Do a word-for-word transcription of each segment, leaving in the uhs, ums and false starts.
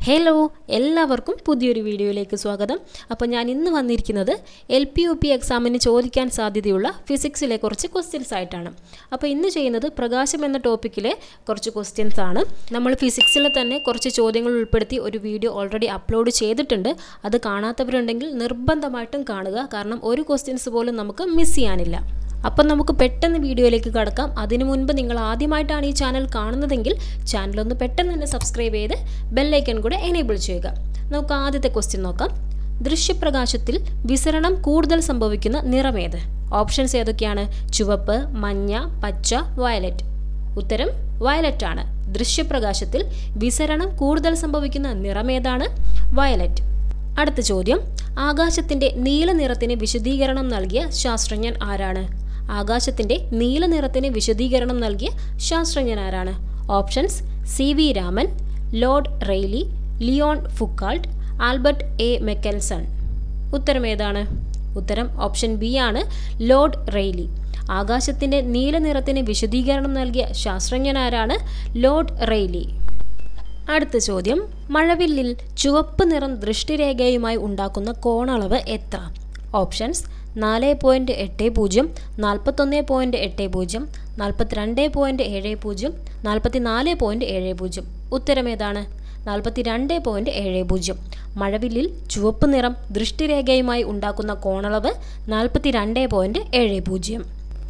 Hello എല്ലാവർക്കും പുതിയൊരു വീഡിയോയിലേക്ക് സ്വാഗതം. അപ്പോൾ ഞാൻ ഇന്ന് വന്നിരിക്കുന്നത് എൽ പി യു പി എക്സാമിന് ചോദിക്കാൻ സാധ്യതയുള്ള ഫിസിക്സിലെ കുറച്ച് ക്വസ്റ്റ്യൻസ് ആയിട്ടാണ്. അപ്പോൾ ഇന്ന് ചെയ്യുന്നത് പ്രകാശം എന്ന ടോപ്പിക്കിലെ കുറച്ച് ക്വസ്റ്റ്യൻസ് ആണ്. നമ്മൾ ഫിസിക്സിലെ തന്നെ കുറച്ച് ചോദ്യങ്ങൾ ഉൾപ്പെടുത്തി ഒരു വീഡിയോ ഓൾറെഡി അപ്ലോഡ് ചെയ്തിട്ടുണ്ട്. അത് കാണാത്തവരുണ്ടെങ്കിൽ നിർബന്ധമായിട്ടും കാണുക, കാരണം ഒരു ക്വസ്റ്റ്യൻസ് പോലും നമുക്ക് മിസ് ചെയ്യാനില്ല. അപ്പം നമുക്ക് പെട്ടെന്ന് വീഡിയോയിലേക്ക് കടക്കാം. അതിനു മുൻപ് നിങ്ങൾ ആദ്യമായിട്ടാണ് ഈ ചാനൽ കാണുന്നതെങ്കിൽ ചാനലൊന്ന് പെട്ടെന്ന് തന്നെ സബ്സ്ക്രൈബ് ചെയ്ത് ബെല്ലൈക്കൺ കൂടെ എനേബിൾ ചെയ്യുക. നമുക്ക് ആദ്യത്തെ ക്വസ്റ്റ്യൻ നോക്കാം. ദൃശ്യപ്രകാശത്തിൽ വിസരണം കൂടുതൽ സംഭവിക്കുന്ന നിറമേത്? ഓപ്ഷൻസ് ഏതൊക്കെയാണ്? ചുവപ്പ്, മഞ്ഞ, പച്ച, വയലറ്റ്. ഉത്തരം വയലറ്റ് ആണ്. ദൃശ്യപ്രകാശത്തിൽ വിസരണം കൂടുതൽ സംഭവിക്കുന്ന നിറമേതാണ്? വയലറ്റ്. അടുത്ത ചോദ്യം. ആകാശത്തിൻ്റെ നീല നിറത്തിന് വിശദീകരണം നൽകിയ ശാസ്ത്രജ്ഞൻ ആരാണ്? ആകാശത്തിൻ്റെ നീല നിറത്തിന് വിശദീകരണം നൽകിയ ശാസ്ത്രജ്ഞൻ ആരാണ്? Options: C V Raman, lord Rayleigh, Leon Foucault, Albert A Michelson. ഉത്തരം ഏതാണ്? ഉത്തരം ഓപ്ഷൻ ബി ആണ്, ലോർഡ് റെയ്ലി. ആകാശത്തിൻ്റെ നീല നിറത്തിന് വിശദീകരണം നൽകിയ ശാസ്ത്രജ്ഞൻ ആരാണ്? Lord Rayleigh. അടുത്ത ചോദ്യം. മഴവില്ലിൽ ചുവപ്പ് നിറം ദൃഷ്ടിരേഖയുമായി ഉണ്ടാക്കുന്ന കോണളവ് എത്ര? ഓപ്ഷൻസ്: നാല് പോയിൻറ്റ് എട്ട് പൂജ്യം, നാൽപ്പത്തൊന്ന് പോയിൻറ്റ് എട്ട് പൂജ്യം, നാൽപ്പത്തിരണ്ട് പോയിൻറ്റ് ഏഴ് പൂജ്യം, നാൽപ്പത്തി നാല് പോയിൻറ്റ് ഏഴ് പൂജ്യം. ഉത്തരം ഏതാണ്? നാൽപ്പത്തി രണ്ട് പോയിൻറ്റ് ഏഴ് പൂജ്യം. മഴവില്ലിൽ ചുവപ്പ് നിറം ദൃഷ്ടിരേഖയുമായി ഉണ്ടാക്കുന്ന കോണളവ് നാൽപ്പത്തി രണ്ട് പോയിൻറ്റ് ഏഴ് പൂജ്യം.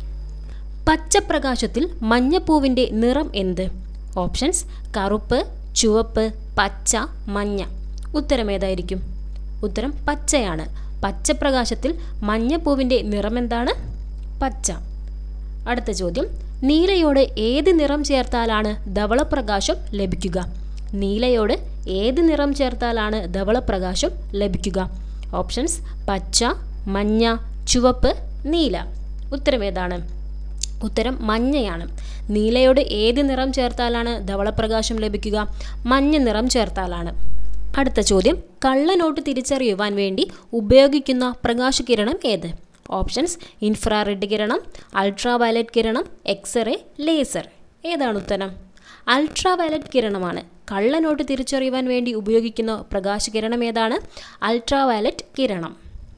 പച്ചപ്രകാശത്തിൽ മഞ്ഞപ്പൂവിൻ്റെ നിറം എന്ത്? ഓപ്ഷൻസ്: കറുപ്പ്, ചുവപ്പ്, പച്ച, മഞ്ഞ. ഉത്തരം ഏതായിരിക്കും? ഉത്തരം പച്ചയാണ്. പച്ചപ്രകാശത്തിൽ മഞ്ഞപ്പൂവിൻ്റെ നിറമെന്താണ്? പച്ച. അടുത്ത ചോദ്യം. നീലയോട് ഏത് നിറം ചേർത്താലാണ് ധവളപ്രകാശം ലഭിക്കുക? നീലയോട് ഏത് നിറം ചേർത്താലാണ് ധവളപ്രകാശം ലഭിക്കുക? ഓപ്ഷൻസ്: പച്ച, മഞ്ഞ, ചുവപ്പ്, നീല. ഉത്തരം ഏതാണ്? ഉത്തരം മഞ്ഞയാണ്. നീലയോട് ഏത് നിറം ചേർത്താലാണ് ധവളപ്രകാശം ലഭിക്കുക? മഞ്ഞ നിറം ചേർത്താലാണ്. അടുത്ത ചോദ്യം. കള്ളനോട്ട് തിരിച്ചറിയുവാൻ വേണ്ടി ഉപയോഗിക്കുന്ന പ്രകാശകിരണം ഏത്? ഓപ്ഷൻസ്: ഇൻഫ്രാറെഡ് കിരണം, അൾട്രാ വയലറ്റ് കിരണം, എക്സ്റേ, ലേസർ. ഏതാണ് ഉത്തരം? Ultra violet കിരണമാണ്. കള്ളനോട്ട് തിരിച്ചറിയുവാൻ വേണ്ടി ഉപയോഗിക്കുന്ന പ്രകാശകിരണം ഏതാണ്? അൾട്രാ വയലറ്റ് കിരണം.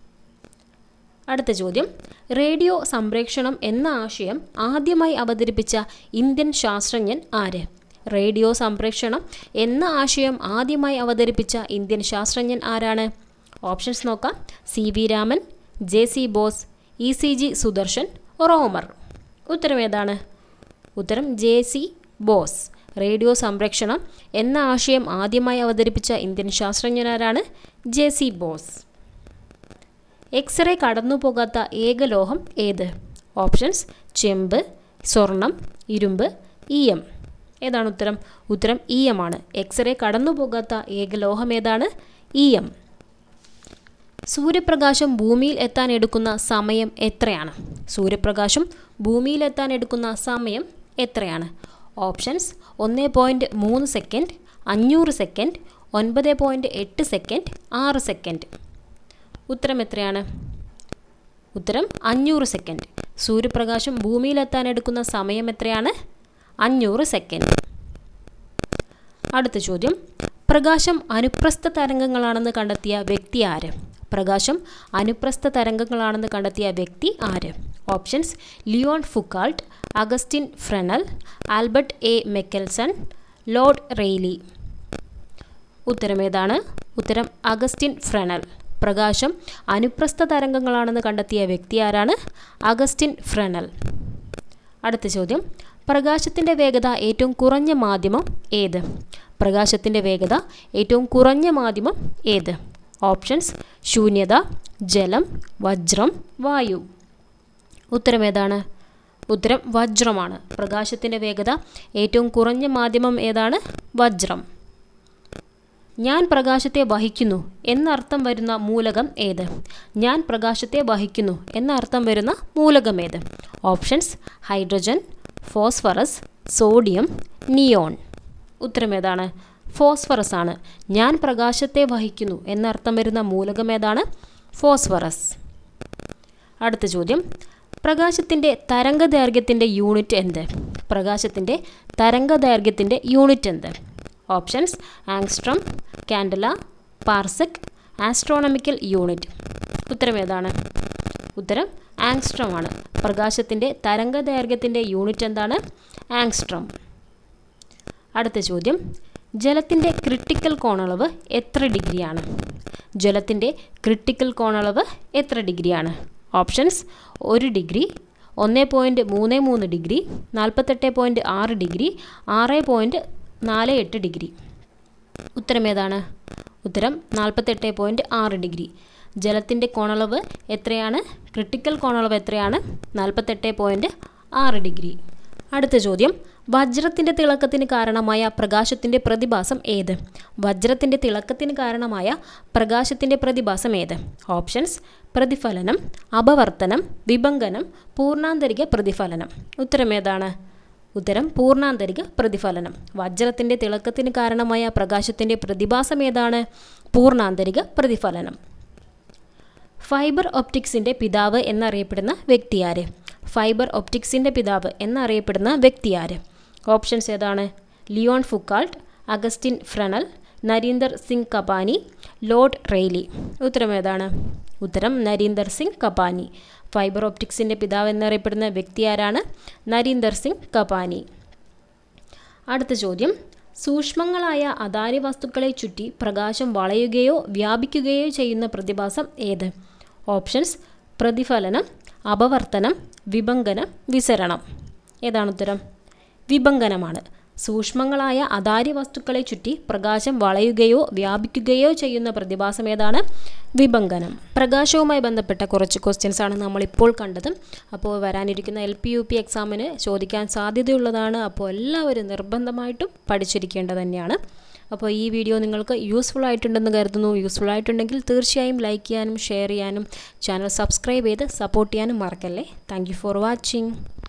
അടുത്ത ചോദ്യം. റേഡിയോ സംപ്രേഷണം എന്ന ആശയം ആദ്യമായി അവതരിപ്പിച്ച ഇന്ത്യൻ ശാസ്ത്രജ്ഞൻ ആര്? റേഡിയോ സംപ്രേഷണം എന്ന ആശയം ആദ്യമായി അവതരിപ്പിച്ച ഇന്ത്യൻ ശാസ്ത്രജ്ഞൻ ആരാണ്? ഓപ്ഷൻസ് നോക്കാം. C V Raman, J C Bose, E C G Sudarshan, Romer. ഉത്തരം ഏതാണ്? ഉത്തരം ജെ സി ബോസ്. റേഡിയോ സംപ്രേഷണം എന്ന ആശയം ആദ്യമായി അവതരിപ്പിച്ച ഇന്ത്യൻ ശാസ്ത്രജ്ഞൻ ആരാണ്? J C boss. എക്സ്റേ കടന്നു പോകാത്ത ഏക ലോഹം ഏത്? ഓപ്ഷൻസ്: ചെമ്പ്, സ്വർണം, ഇരുമ്പ്, ഈയം. ഏതാണ് ഉത്തരം? ഉത്തരം ഈയം ആണ്. എക്സ്റേ കടന്നു പോകാത്ത ഏക ലോഹം ഏതാണ്? ഈയം. സൂര്യപ്രകാശം ഭൂമിയിൽ എത്താൻ എടുക്കുന്ന സമയം എത്രയാണ്? സൂര്യപ്രകാശം ഭൂമിയിൽ എത്താൻ എടുക്കുന്ന സമയം എത്രയാണ്? ഓപ്ഷൻസ്: ഒന്ന് പോയിൻറ്റ് മൂന്ന് സെക്കൻഡ്, അഞ്ഞൂറ് സെക്കൻഡ്, ഒൻപത് പോയിൻറ്റ് എട്ട് സെക്കൻഡ്, ആറ് സെക്കൻഡ്. ഉത്തരം എത്രയാണ്? ഉത്തരം അഞ്ഞൂറ് സെക്കൻഡ്. സൂര്യപ്രകാശം ഭൂമിയിലെത്താൻ എടുക്കുന്ന സമയം എത്രയാണ്? അഞ്ഞൂറ് സെക്കൻഡ്. അടുത്ത ചോദ്യം. പ്രകാശം അനുപ്രസ്ഥ തരംഗങ്ങളാണെന്ന് കണ്ടെത്തിയ വ്യക്തി ആര്? പ്രകാശം അനുപ്രസ്ഥ തരംഗങ്ങളാണെന്ന് കണ്ടെത്തിയ വ്യക്തി ആര്? Options: Leon Foucault, Augustin Fresnel, Albert A Michelson, Lord Rayleigh. ഉത്തരം ഏതാണ്? ഉത്തരം അഗസ്റ്റിൻ ഫ്രെനൽ. പ്രകാശം അനുപ്രസ്ഥ തരംഗങ്ങളാണെന്ന് കണ്ടെത്തിയ വ്യക്തി ആരാണ്? Augustin Fresnel. അടുത്ത ചോദ്യം. പ്രകാശത്തിൻ്റെ വേഗത ഏറ്റവും കുറഞ്ഞ മാധ്യമം ഏത്? പ്രകാശത്തിൻ്റെ വേഗത ഏറ്റവും കുറഞ്ഞ മാധ്യമം ഏത്? ഓപ്ഷൻസ്: ശൂന്യത, ജലം, വജ്രം, വായു. ഉത്തരം ഏതാണ്? ഉത്തരം വജ്രമാണ്. പ്രകാശത്തിൻ്റെ വേഗത ഏറ്റവും കുറഞ്ഞ മാധ്യമം ഏതാണ്? വജ്രം. ഞാൻ പ്രകാശത്തെ വഹിക്കുന്നു എന്നർത്ഥം വരുന്ന മൂലകം ഏത്? ഞാൻ പ്രകാശത്തെ വഹിക്കുന്നു എന്നർത്ഥം വരുന്ന മൂലകം ഏത്? Options: hydrogen, phosphorus, sodium, neon. ഉത്തരം ഏതാണ്? ഫോസ്ഫറസ് ആണ്. ഞാൻ പ്രകാശത്തെ വഹിക്കുന്നു എന്നർത്ഥം വരുന്ന മൂലകം ഏതാണ്? ഫോസ്ഫറസ്. അടുത്ത ചോദ്യം. പ്രകാശത്തിൻ്റെ തരംഗദൈർഘ്യത്തിൻ്റെ യൂണിറ്റ് എന്ത്? പ്രകാശത്തിൻ്റെ തരംഗദൈർഘ്യത്തിൻ്റെ യൂണിറ്റ് എന്ത്? Options angstrom, candela, parsec, astronomical unit. ഉത്തരം ഏതാണ്? ഉത്തരം ആങ്സ്ട്രം ആണ്. പ്രകാശത്തിൻ്റെ തരംഗദൈർഘ്യത്തിൻ്റെ യൂണിറ്റ് എന്താണ്? ആങ്സ്ട്രം. അടുത്ത ചോദ്യം, ജലത്തിൻ്റെ ക്രിട്ടിക്കൽ കോണളവ് എത്ര ഡിഗ്രിയാണ്? ജലത്തിൻ്റെ ക്രിട്ടിക്കൽ കോണളവ് എത്ര ഡിഗ്രിയാണ്? ഓപ്ഷൻസ് ഒരു ഡിഗ്രി, ഒന്ന് പോയിൻറ്റ് മൂന്ന് മൂന്ന് ഡിഗ്രി, നാൽപ്പത്തെട്ട് പോയിൻറ്റ് ആറ് ഡിഗ്രി, ആറ് പോയിൻറ്റ് നാല് എട്ട് ഡിഗ്രി. ഉത്തരം ഏതാണ്? ഉത്തരം നാൽപ്പത്തെട്ട് പോയിൻറ്റ് ആറ് ഡിഗ്രി. ജലത്തിൻ്റെ കോണളവ് എത്രയാണ്? ക്രിട്ടിക്കൽ കോണളവ് എത്രയാണ്? നാൽപ്പത്തെട്ട് പോയിൻറ്റ് ആറ് ഡിഗ്രി. അടുത്ത ചോദ്യം, വജ്രത്തിൻ്റെ തിളക്കത്തിന് കാരണമായ പ്രകാശത്തിൻ്റെ പ്രതിഭാസം ഏത്? വജ്രത്തിൻ്റെ തിളക്കത്തിന് കാരണമായ പ്രകാശത്തിൻ്റെ പ്രതിഭാസം ഏത്? ഓപ്ഷൻസ് പ്രതിഫലനം, അപവർത്തനം, വിഭങ്കനം, പൂർണ്ണാന്തരിക പ്രതിഫലനം. ഉത്തരം ഏതാണ്? ഉത്തരം പൂർണ്ണാന്തരിക പ്രതിഫലനം. വജ്രത്തിൻ്റെ തിളക്കത്തിന് കാരണമായ പ്രകാശത്തിൻ്റെ പ്രതിഭാസം ഏതാണ്? പൂർണ്ണാന്തരിക പ്രതിഫലനം. ഫൈബർ ഒപ്റ്റിക്സിൻ്റെ പിതാവ് എന്നറിയപ്പെടുന്ന വ്യക്തിയാര്? ഫൈബർ ഒപ്റ്റിക്സിൻ്റെ പിതാവ് എന്നറിയപ്പെടുന്ന വ്യക്തിയാര്? ഓപ്ഷൻസ് ഏതാണ്? Leon Foucault, Augustin Fresnel, Narinder Singh Kapany, Lord Rayleigh. ഉത്തരം ഏതാണ്? ഉത്തരം നരീന്ദർ സിംഗ് കപാനി. ഫൈബർ ഒപ്റ്റിക്സിൻ്റെ പിതാവ് എന്നറിയപ്പെടുന്ന വ്യക്തി ആരാണ്? നരീന്ദർ സിംഗ് കപാനി. അടുത്ത ചോദ്യം, സൂക്ഷ്മങ്ങളായ അതാര്യ വസ്തുക്കളെ ചുറ്റി പ്രകാശം വളയുകയോ വ്യാപിക്കുകയോ ചെയ്യുന്ന പ്രതിഭാസം ഏത്? ഓപ്ഷൻസ് പ്രതിഫലനം, അപവർത്തനം, വിഭങ്കനം, വിസരണം. ഏതാണ് ഉത്തരം? വിഭങ്കനമാണ്. സൂക്ഷ്മങ്ങളായ അതാര്യ വസ്തുക്കളെ ചുറ്റി പ്രകാശം വളയുകയോ വ്യാപിക്കുകയോ ചെയ്യുന്ന പ്രതിഭാസം ഏതാണ്? വിഭങ്കനം. പ്രകാശവുമായി ബന്ധപ്പെട്ട കുറച്ച് ക്വസ്റ്റ്യൻസ് ആണ് നമ്മളിപ്പോൾ കണ്ടത്. അപ്പോൾ വരാനിരിക്കുന്ന എൽ പി യു പി എക്സാമിന് ചോദിക്കാൻ സാധ്യതയുള്ളതാണ്. അപ്പോൾ എല്ലാവരും നിർബന്ധമായിട്ടും പഠിച്ചിരിക്കേണ്ടത് തന്നെയാണ്. അപ്പോൾ ഈ വീഡിയോ നിങ്ങൾക്ക് യൂസ്ഫുൾ ആയിട്ടുണ്ടെന്ന് കരുതുന്നു. യൂസ്ഫുൾ ആയിട്ടുണ്ടെങ്കിൽ തീർച്ചയായും ലൈക്ക് ചെയ്യാനും ഷെയർ ചെയ്യാനും ചാനൽ സബ്സ്ക്രൈബ് ചെയ്ത് സപ്പോർട്ട് ചെയ്യാനും മറക്കല്ലേ. Thank you for watching.